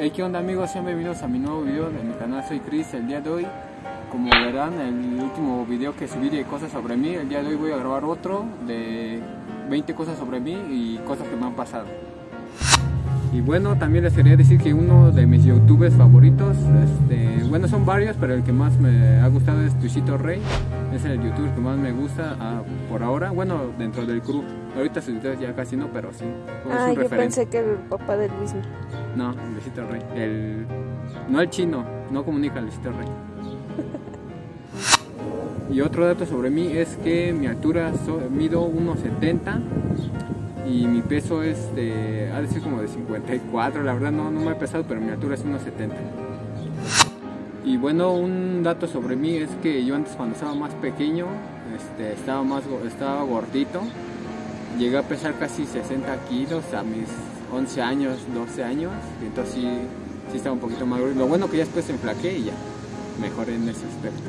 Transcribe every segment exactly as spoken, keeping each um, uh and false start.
Hey, ¿qué onda amigos? Sean bienvenidos a mi nuevo video de mi canal. Soy Chris. El día de hoy, como verán, el último video que subí de cosas sobre mí, el día de hoy voy a grabar otro de veinte cosas sobre mí y cosas que me han pasado. Y bueno, también les quería decir que uno de mis youtubers favoritos, este, bueno, son varios, pero el que más me ha gustado es Luisito Rey. Es el youtuber que más me gusta uh, por ahora, bueno, dentro del crew. Ahorita sus videos ya casi no, pero sí. Ah, yo referente. Pensé que el papá de Luis. No, Luisito Rey. El, no el chino, no comunica Luisito Rey. Y otro dato sobre mí es que mi altura, so, mido uno setenta y mi peso es de, ha de ser como de cincuenta y cuatro, la verdad no, no me he pesado, pero mi altura es uno setenta. Y bueno, un dato sobre mí es que yo antes, cuando estaba más pequeño, este, estaba, más, estaba gordito. Llegué a pesar casi sesenta kilos a mis once años, doce años, y entonces sí, sí estaba un poquito más gordo. Lo bueno que ya después enflaqué y ya mejoré en ese aspecto.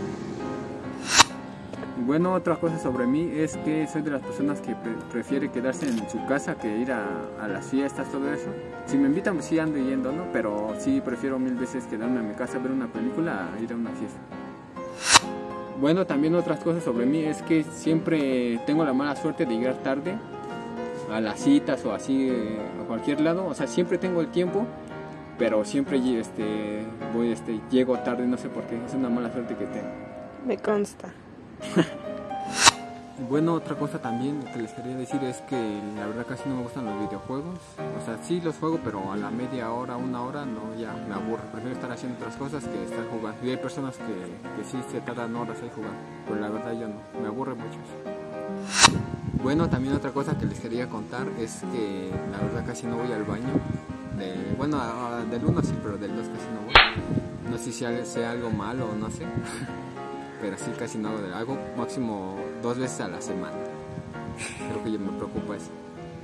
Y bueno, otra cosa sobre mí es que soy de las personas que pre prefiere quedarse en su casa que ir a, a las fiestas, todo eso. Si me invitan, pues sí ando yendo, ¿no? Pero sí prefiero mil veces quedarme en mi casa a ver una película a ir a una fiesta. Bueno, también otras cosas sobre mí es que siempre tengo la mala suerte de llegar tarde a las citas o así, eh, a cualquier lado. O sea, siempre tengo el tiempo, pero siempre este, voy, este, llego tarde, no sé por qué. Es una mala suerte que tengo. Me consta. Bueno, otra cosa también que les quería decir es que la verdad casi no me gustan los videojuegos. O sea, sí los juego, pero a la media hora, una hora, no, ya me aburro. Prefiero estar haciendo otras cosas que estar jugando. Y hay personas que, que sí se tardan horas ahí jugando, pero la verdad yo no, me aburre mucho eso. Bueno, también otra cosa que les quería contar es que la verdad casi no voy al baño. De, bueno, a, a, del uno sí, pero del dos casi no voy. No sé si sea algo malo o no sé. Pero sí casi no hago, hago máximo dos veces a la semana. Creo que yo me preocupa eso.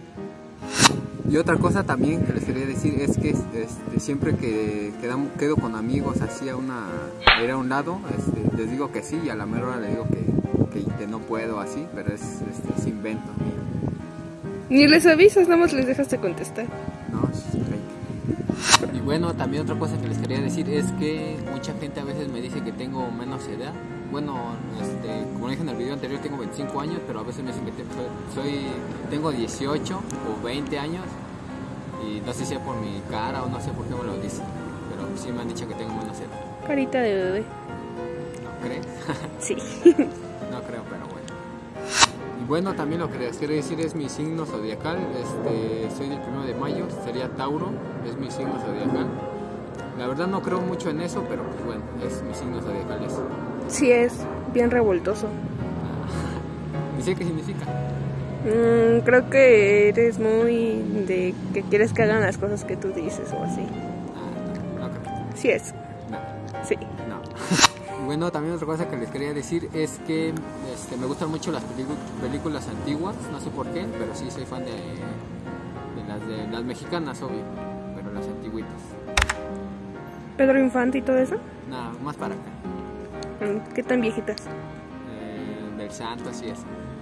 Y otra cosa también que les quería decir es que este, siempre que quedamos, quedo con amigos así a, una, a ir a un lado, este, les digo que sí y a la mera hora les digo que, que, que no puedo así, pero es, este, es invento mío. Ni les avisas, nada más les dejas de contestar. No, es fake. Y bueno, también otra cosa que les quería decir es que mucha gente a veces me dice que tengo menos edad. Bueno, este, como dije en el video anterior, tengo veinticinco años, pero a veces me dicen que soy, soy, tengo dieciocho o veinte años. Y no sé si es por mi cara o no sé por qué me lo dicen, pero sí me han dicho que tengo menos edad. Carita de bebé. ¿No crees? Sí. No creo, pero bueno. Y bueno, también lo que les quiero decir es mi signo zodiacal. Este, soy del primero de mayo, sería Tauro, es mi signo zodiacal. La verdad no creo mucho en eso, pero pues bueno, es mi signo zodiacal eso. Sí, es bien revoltoso. ¿Y sé qué significa? Mm, creo que eres muy de que quieres que hagan las cosas que tú dices o así. Ah, no, no creo. Sí es. No. Sí. No. Bueno, también otra cosa que les quería decir es que este, me gustan mucho las películas antiguas, no sé por qué, pero sí soy fan de, de, las, de las mexicanas, obvio, pero las antiguitas. ¿Pedro Infante y todo eso? No, más para acá. ¿Qué tan viejitas? Eh, del Santos y eso.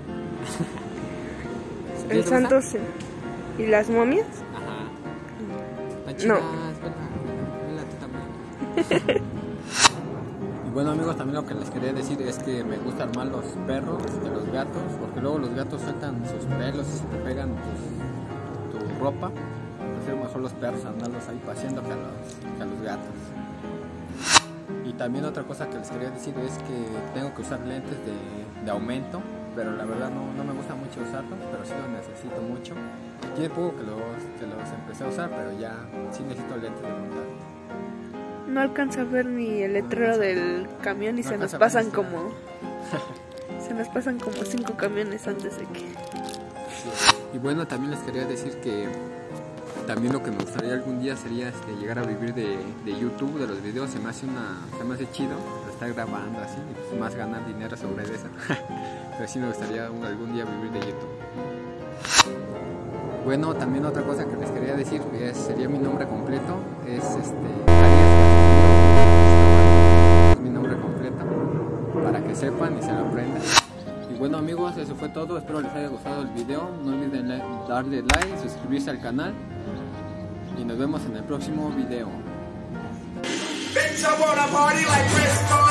¿El Santos y las momias? Ajá. No. Vela tú también. Y bueno amigos, también lo que les quería decir es que me gustan más los perros que los gatos, porque luego los gatos sueltan sus pelos y se te pegan tus, tu ropa. Prefiero mejor los perros andarlos ahí paseando que a los, que a los gatos. Y también otra cosa que les quería decir es que tengo que usar lentes de, de aumento, pero la verdad no, no me gusta mucho usarlos, pero sí los necesito mucho. Tiene poco que los, que los empecé a usar, pero ya sí necesito lentes de contacto. No alcanza a ver ni el letrero no del camión y no se nos pasan como... se nos pasan como cinco camiones antes de que... Sí. Y bueno, también les quería decir que también lo que me gustaría algún día sería este, llegar a vivir de, de YouTube, de los videos. Se me hace una, se me hace chido estar grabando así, y pues más ganar dinero sobre eso. Pero sí me gustaría un, algún día vivir de YouTube. Bueno, también otra cosa que les quería decir es, sería mi nombre completo, es este es mi nombre completo, para que sepan y se lo aprendan. Y bueno amigos, eso fue todo, espero les haya gustado el video, no olviden darle like, suscribirse al canal y nos vemos en el próximo video. Bitch, I wanna party like Bristol.